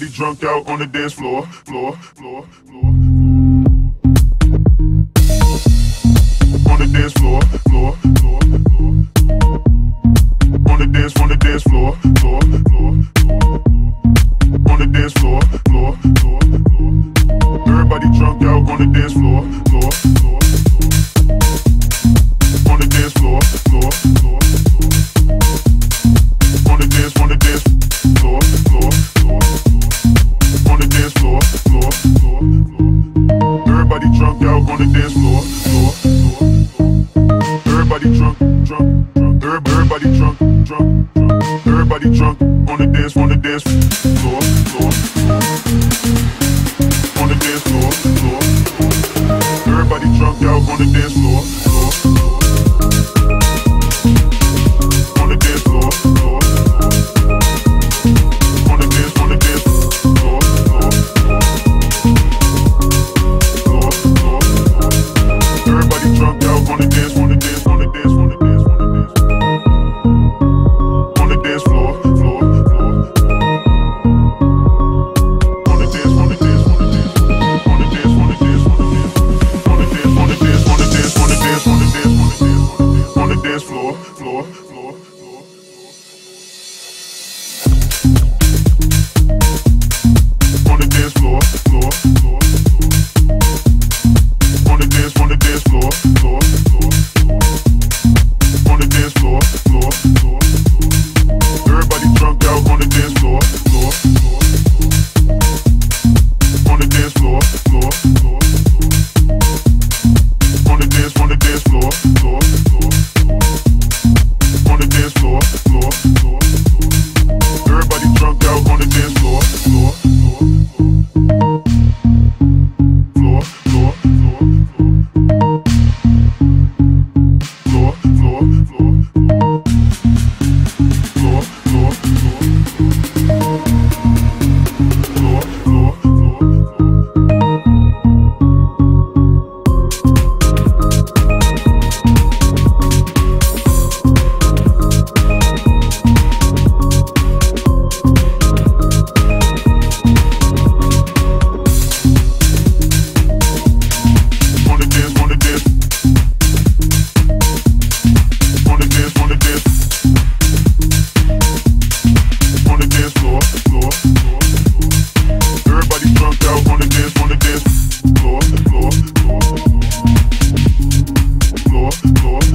Everybody drunk out on the dance floor, floor. On the dance floor, floor. On the dance floor, floor. On the dance floor, floor. Everybody drunk out on the dance floor, floor. On the dance floor, floor. On the dance floor, floor. On the dance floor, floor. Everybody drunk out on the dance floor, floor. Everybody drunk. Everybody drunk. Everybody drunk on the dance floor, floor. On the dance floor, floor. Everybody drunk out on the dance floor, floor. On the dance floor, floor. On the dance floor, floor. Everybody drunk out on the dance floor, on the dance floor, on the dance floor, floor. On the dance, on the dance, on the dance, on the dance, on the dance, on the dance, on the dance, on the dance, on the dance, on the dance, on the dance, on the dance floor, floor. On the dance floor, floor. On the dance floor, floor. On the dance floor, floor. Everybody drunk out on the dance floor, floor. On the dance floor, floor. On the dance floor, floor. On the dance floor, floor. Everybody drunk out on the dance floor, floor. Floor, floor, floor. Floor, floor, floor. Floor, floor, floor. Floor, floor, floor. On the dance, on the dance. On the dance, on the dance. On the dance floor, floor. Everybody drunk out on the dance, floor, floor. Floor, floor.